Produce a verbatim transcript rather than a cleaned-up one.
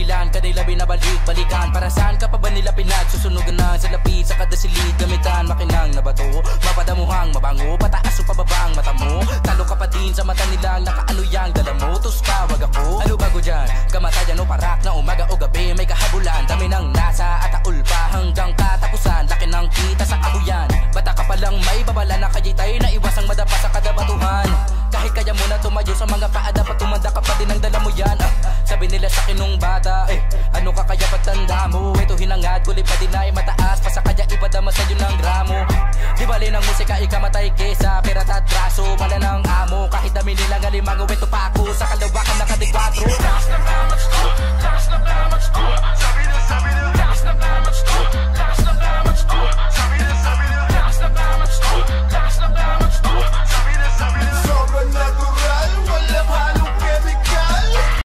dahilan kanila binabalik-balikan. Para saan ka pa ba nila pinagsusunugan na sa lapid sa kada silid? Gamitan makinang na bato, mapadamuhang mabango, pataas o pababang mata mo. Talo ka pa din sa mata nila, nakaano yang dala mo. Tus tawag ako, ano bago dyan? Kamatayan o parak na umaga o gabi, may kahabulan. Dami ng nasa at aul pa hanggang katapusan. Laki ng kita sa kabuyan, bata ka palang may babala na kayitay na iwasang madapa sa kada batuhan. Kahit kaya mo na tumayo sa mga paa, dapat tumanda ka pa din ang dala mo yan. ah, Sabi nila sa kinong bata, eh, ano ka kaya patanda mo? Ito hinangad, kulit pa din ay mataas pa sa kaya ipadama sa'yo ng gramo. Di bali ng musika ikamatay kesa pera at braso, wala ng amo. Kahit dami nilang alimango, ito pa ako sa kalawakan na kadikwatro.